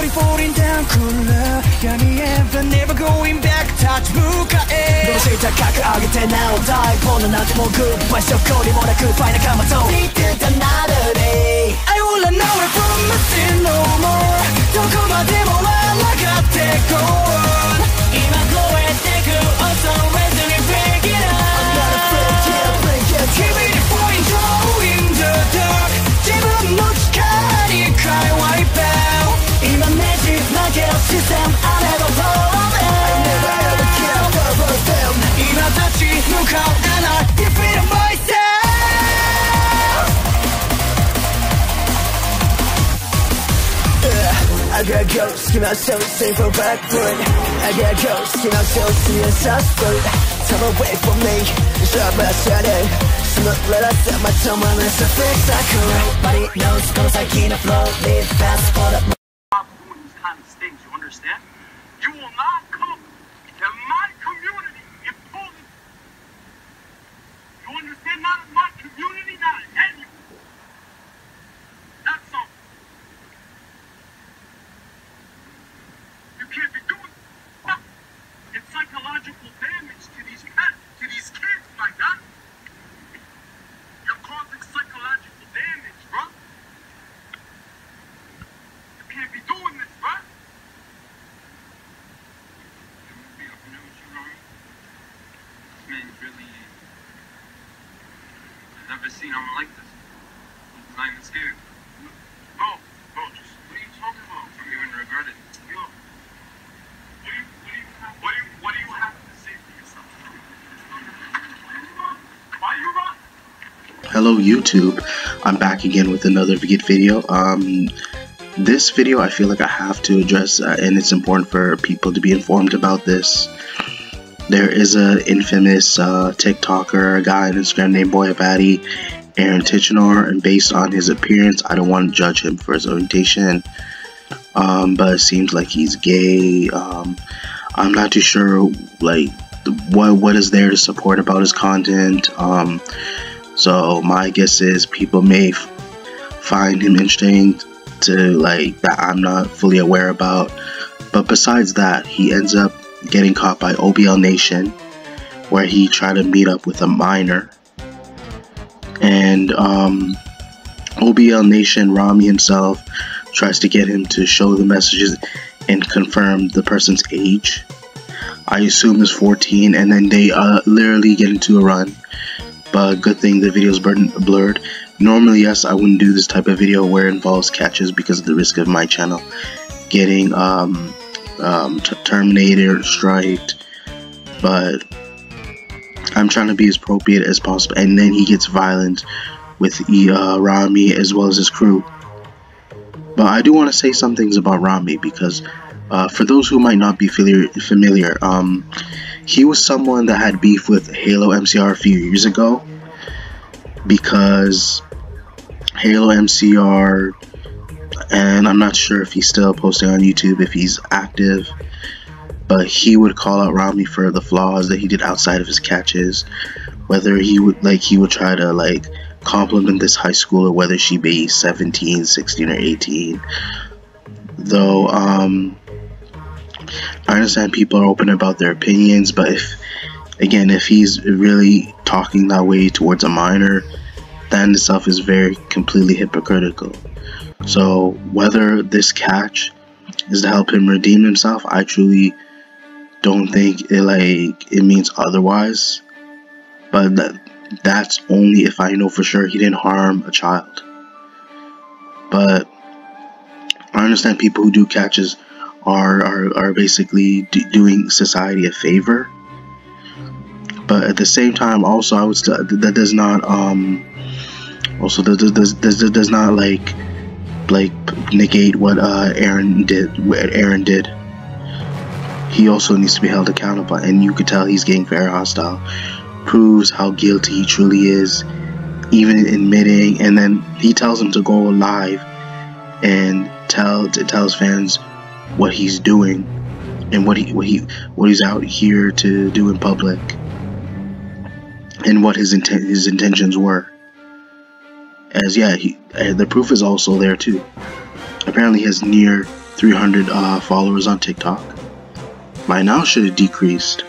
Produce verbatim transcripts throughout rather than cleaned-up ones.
slowly falling down cooler闇へ but never going back touch 向かえどうして高く上げて now die ポンのなんてもうグッバイ証拠にもなくファイナカマと Need another day I will run away from nothing no more どこまでも抗って go on 今超えてく also ready break it up I'm not afraid yeah break it Keep it point in the dark 自分の力に変え wipe out 今ねじ曲げる視線 I never fall I never ever care about them 今立ち向かう and I defeat myself I gotta go, skin myself, save for back foot I gotta go, skin myself, see a sus foot Time away from me, shut my shadow So not let us set my tongue on this fix I could Nobody knows, goes like in a flow Live fast, hold up Stop doing these kind of things, you understand? You will not come to my community in Poland You understand? Not in my community, not in any That's all You can't be doing that. It's psychological damage to these kids, to these kids, my God. You're causing psychological damage, bro. You can't be doing this, bro. Be up in there with you, Ryan. This man's really. I've never seen him like this. He's not even scared. Bro, bro, just what are you talking about? I'm even regret it. Yo. What do you, what do you have to say for yourself? Why you run? Hello YouTube, I'm back again with another video. Um, this video I feel like I have to address uh, and it's important for people to be informed about this. There is a infamous uh, TikToker, a guy on Instagram named BoyaBaddy, Aaron Tichenor, and based on his appearance, I don't want to judge him for his orientation. Um, but it seems like he's gay. Um, I'm not too sure, like, what what is there to support about his content. Um, so my guess is people may f find him interesting to, like, that I'm not fully aware about. But besides that, he ends up getting caught by O B L Nation, where he tried to meet up with a minor. And um, O B L Nation, Rami himself, tries to get him to show the messages and confirm the person's age. I assume is fourteen, and then they uh, literally get into a run. But good thing the video's blurred. Normally, yes, I wouldn't do this type of video where it involves catches because of the risk of my channel getting um, um, terminated or striked. But I'm trying to be as appropriate as possible. And then he gets violent with uh, Rami as well as his crew. But I do want to say some things about Rami because uh, for those who might not be familiar, familiar um, he was someone that had beef with Halo M C R a few years ago because Halo M C R, and I'm not sure if he's still posting on YouTube, if he's active, but he would call out Rami for the flaws that he did outside of his catches, whether he would like he would try to like compliment this high schooler, whether she be seventeen, sixteen, or eighteen. Though um, I understand people are open about their opinions, but if again, if he's really talking that way towards a minor, that in itself is very completely hypocritical. So whether this catch is to help him redeem himself, I truly don't think it like it means otherwise. But that that's only if I know for sure he didn't harm a child. But I understand people who do catches are are, are basically do, doing society a favor. But at the same time, also I would still, that does not um also that does does does not like like negate what uh Aaron did. What Aaron did. He also needs to be held accountable, and you could tell he's getting very hostile. Proves how guilty he truly is, even admitting. And then he tells him to go live and tell to tell his fans what he's doing and what he what he what he's out here to do in public, and what his intent his intentions were. As yeah, he, the proof is also there too. Apparently, he has near three hundred uh, followers on TikTok. By now should have decreased,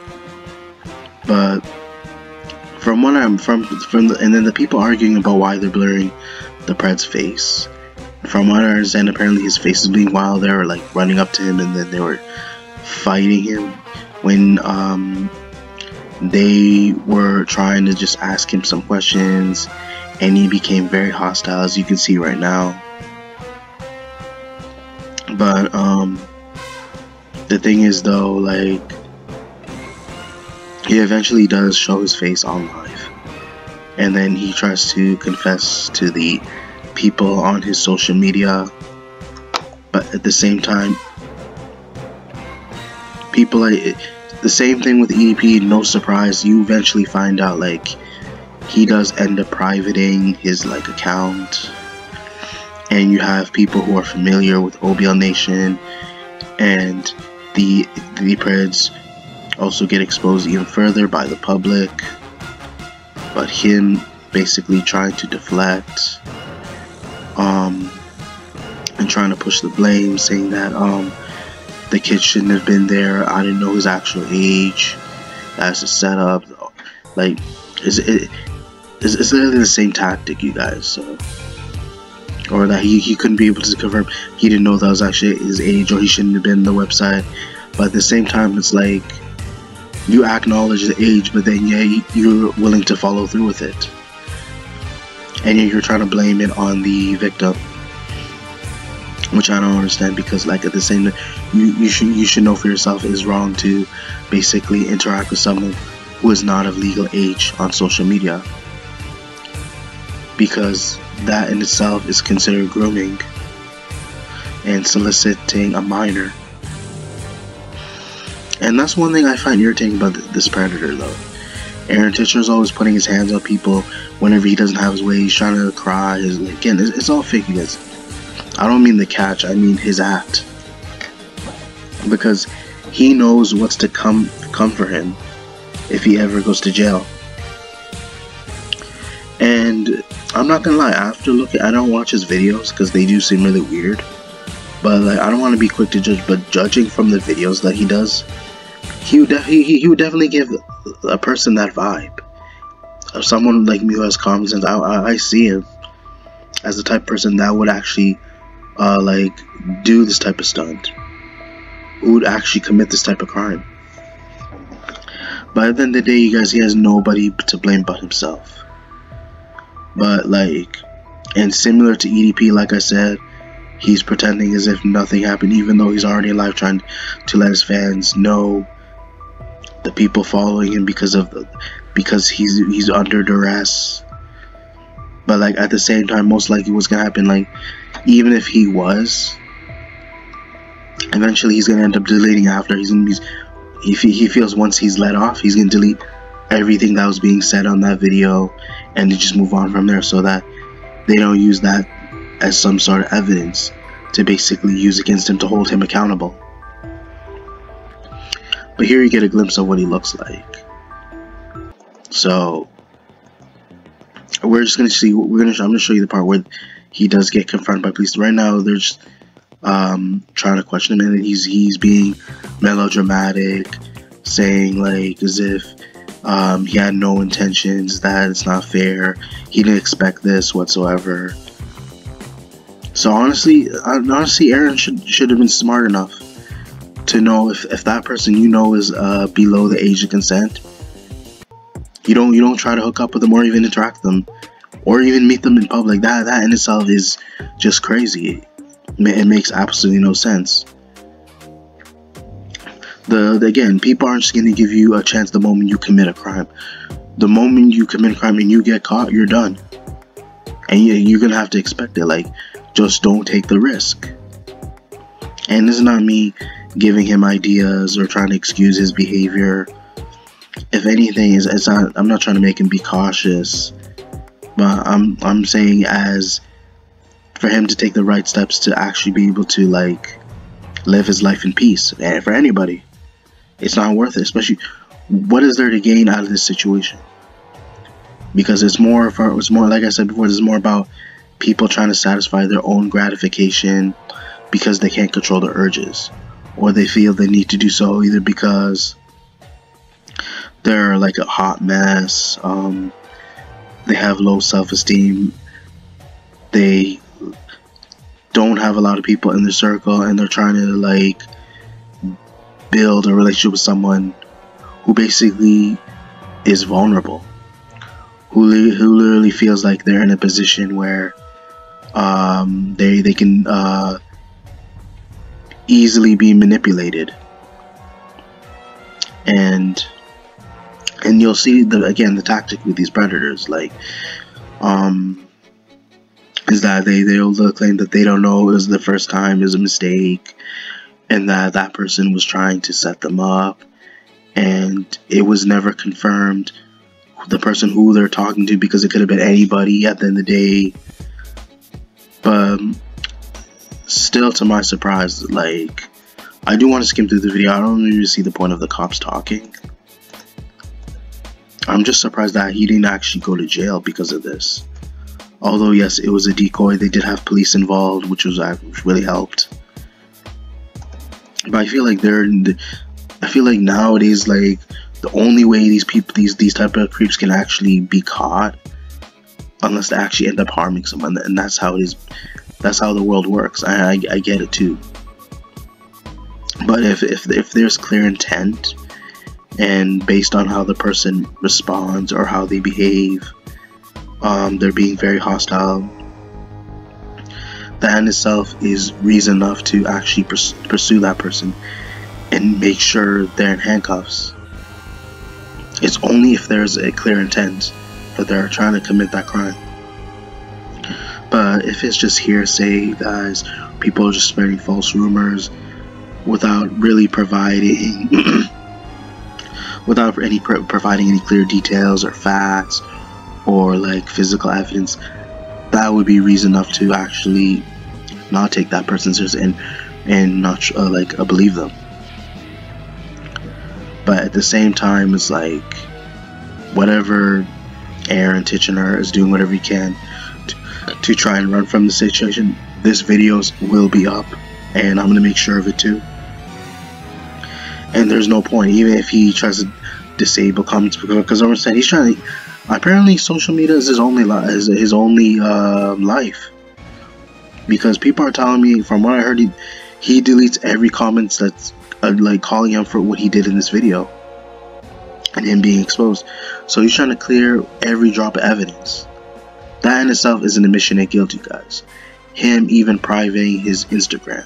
but from what I'm from from the, and then the people arguing about why they're blurring the Pred's face. From what I understand, apparently his face is being wild. They were like running up to him and then they were fighting him when um, they were trying to just ask him some questions, and he became very hostile, as you can see right now. But um, the thing is though, like, he eventually does show his face on live, and then he tries to confess to the people on his social media, but at the same time, people like the same thing with E D P. No surprise, you eventually find out like he does end up privating his like account, and you have people who are familiar with O B L Nation and the the Preds also get exposed even further by the public, but him basically trying to deflect um and trying to push the blame, saying that um the kid shouldn't have been there, I didn't know his actual age, that's a setup. Like it's, it, it's, it's literally the same tactic, you guys. So, or that he, he couldn't be able to confirm he didn't know that was actually his age, or he shouldn't have been on the website. But at the same time, it's like you acknowledge the age, but then yeah, you're willing to follow through with it, and you're trying to blame it on the victim, which I don't understand, because like at the same time, you, you should you should know for yourself it is wrong to basically interact with someone who is not of legal age on social media, because that in itself is considered grooming and soliciting a minor. And that's one thing I find irritating about this Predator though. Aaron Titcher is always putting his hands on people whenever he doesn't have his way. He's trying to cry. His, again, it's, it's all fake, you guys. I don't mean the catch, I mean his act. Because he knows what's to come come for him if he ever goes to jail. And I'm not gonna lie, after looking, I don't watch his videos because they do seem really weird. But like, I don't want to be quick to judge, but judging from the videos that he does, he would, he, he would definitely give a person that vibe. Of someone like me who has common sense, I, I, I see him as the type of person that would actually uh, like do this type of stunt, who would actually commit this type of crime. But at the end of the day, you guys, he has nobody to blame but himself. But like, and similar to E D P, like I said, he's pretending as if nothing happened, even though he's already alive, trying to let his fans know, the people following him, because of the, because he's he's under duress. But like at the same time, most likely what's gonna happen, like even if he was, eventually he's gonna end up deleting after. He's gonna be, if he, he feels once he's let off, he's gonna delete everything that was being said on that video and to just move on from there, so that they don't use that as some sort of evidence to basically use against him to hold him accountable. But here you get a glimpse of what he looks like. So we're just gonna see. We're gonna. I'm gonna show you the part where he does get confronted by police. Right now, they're just um, trying to question him, and he's he's being melodramatic, saying like as if um, he had no intentions, that it's not fair, he didn't expect this whatsoever. So honestly, honestly, Aaron should should have been smart enough to know if, if that person you know is uh, below the age of consent, you don't you don't try to hook up with them or even interact with them or even meet them in public. That that in itself is just crazy. It makes absolutely no sense. The, the again, people aren't just gonna give you a chance the moment you commit a crime. The moment you commit a crime and you get caught, you're done, and you, you're gonna have to expect it. Like, just don't take the risk. And this is not me giving him ideas or trying to excuse his behavior. If anything, is it's not. I'm not trying to make him be cautious, but I'm I'm saying as for him to take the right steps to actually be able to like live his life in peace. And for anybody, it's not worth it. Especially, what is there to gain out of this situation? Because it's more for it's more like I said before. It's more about people trying to satisfy their own gratification, because they can't control their urges, or they feel they need to do so either because they're like a hot mess, um, they have low self-esteem, they don't have a lot of people in their circle, and they're trying to like build a relationship with someone who basically is vulnerable, who, li who literally feels like they're in a position where um, they, they can uh, easily be manipulated. And and you'll see the again the tactic with these predators, like um is that they they'll claim that they don't know it was the first time, is a mistake, and that that person was trying to set them up, and it was never confirmed the person who they're talking to, because it could have been anybody at the end of the day. But still, to my surprise, like, I do want to skim through the video. I don't even see the point of the cops talking. I'm just surprised that he didn't actually go to jail because of this. Although, yes, it was a decoy. They did have police involved, which was which really helped. But I feel like they're, I feel like nowadays, like, the only way these people, these these type of creeps can actually be caught, unless they actually end up harming someone, and that's how it is. That's how the world works. I I, I get it too. But if if if there's clear intent, and based on how the person responds or how they behave, um, they're being very hostile, that in itself is reason enough to actually pers pursue that person and make sure they're in handcuffs. It's only if there's a clear intent that they're trying to commit that crime. But if it's just hearsay, guys, people are just spreading false rumors without really providing without any pro providing any clear details or facts or like physical evidence, that would be reason enough to actually not take that person seriously and and not uh, like uh, believe them. But at the same time, it's like, whatever, Aaron Tichenor is doing whatever he can to, to try and run from the situation. This videos will be up, and I'm gonna make sure of it too. And there's no point, even if he tries to disable comments, because I understand he's trying to. Apparently, social media is his only li is his only uh, life. Because people are telling me, from what I heard, he, he deletes every comments that's uh, like calling him for what he did in this video and him being exposed. So he's trying to clear every drop of evidence. That in itself is an admission of guilt, you guys. Him even privating his Instagram.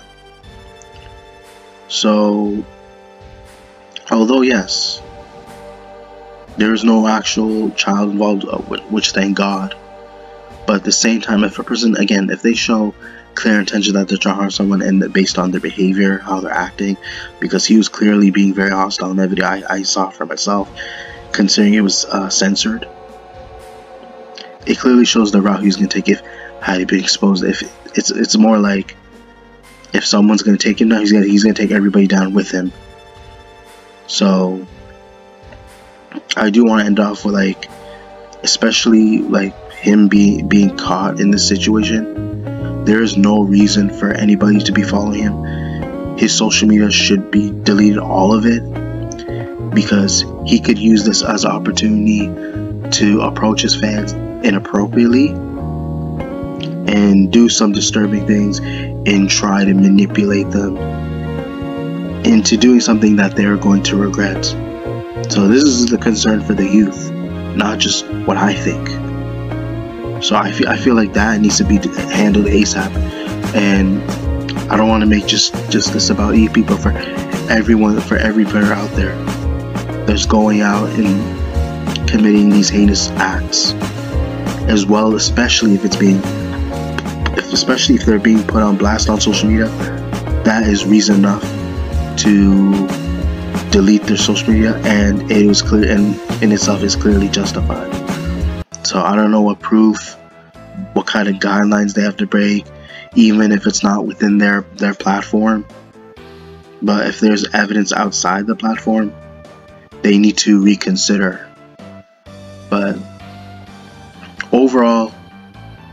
So, although yes, there is no actual child involved, uh, which thank God. But at the same time, if a person, again, if they show clear intention that they're trying to harm someone, and based on their behavior, how they're acting, because he was clearly being very hostile in that video, I, I saw for myself, considering it was uh, censored. It clearly shows the route he's going to take if had he been exposed. If it's it's more like, if someone's going to take him down, he's going he's going to take everybody down with him. So I do want to end off with, like, especially like him being being caught in this situation, there is no reason for anybody to be following him. His social media should be deleted, all of it, because he could use this as an opportunity to approach his fans inappropriately and do some disturbing things and try to manipulate them into doing something that they're going to regret. So this is the concern for the youth, not just what I think. So I feel I feel like that needs to be handled ASAP, and I don't want to make just just this about E people, for everyone, for every player out there that's going out and committing these heinous acts, as well, especially if it's being, if, especially if they're being put on blast on social media. That is reason enough to delete their social media, and it was clear, and in itself is clearly justified. So I don't know what proof, what kind of guidelines they have to break, even if it's not within their their platform. But if there's evidence outside the platform, they need to reconsider. But overall,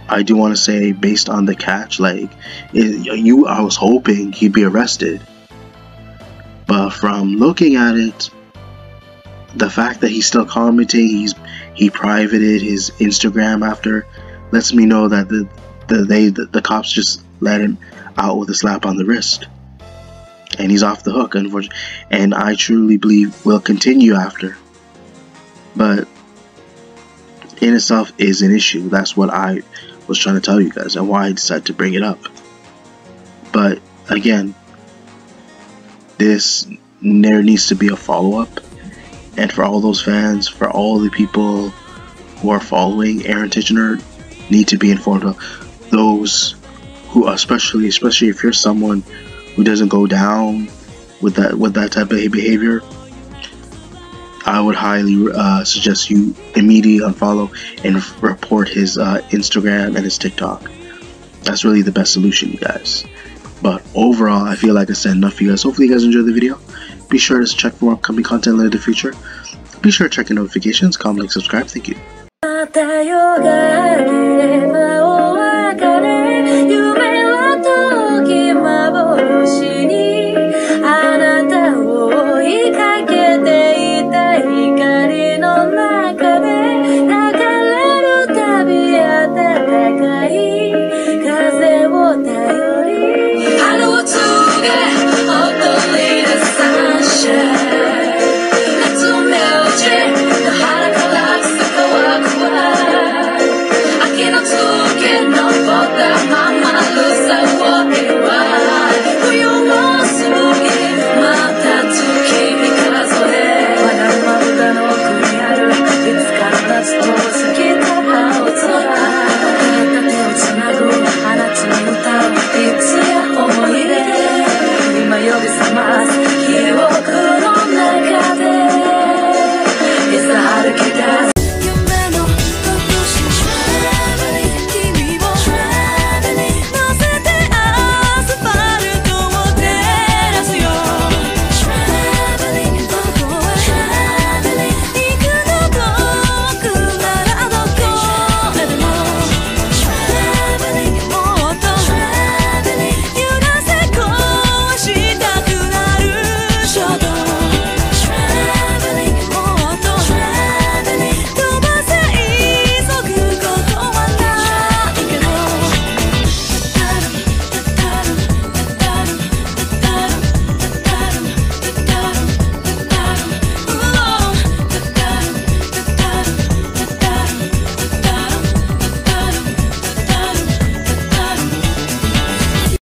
I do want to say, based on the catch, like it, you, I was hoping he'd be arrested, but from looking at it, the fact that he's still commenting, he's he privated his Instagram after, lets me know that the the they the, the cops just let him out with a slap on the wrist, and he's off the hook, unfortunately. And I truly believe will continue after, but in itself is an issue. That's what I was trying to tell you guys, and why I decided to bring it up. But again, this there needs to be a follow-up, and for all those fans, for all the people who are following Aaron Tichenor, need to be informed of those who, especially especially if you're someone who doesn't go down with that with that type of behavior, I would highly uh, suggest you immediately unfollow and report his uh, Instagram and his TikTok. That's really the best solution, you guys. But overall, I feel like I said enough for you guys. Hopefully you guys enjoyed the video. Be sure to check for more upcoming content later in the future. Be sure to check your notifications, comment, like, subscribe. Thank you.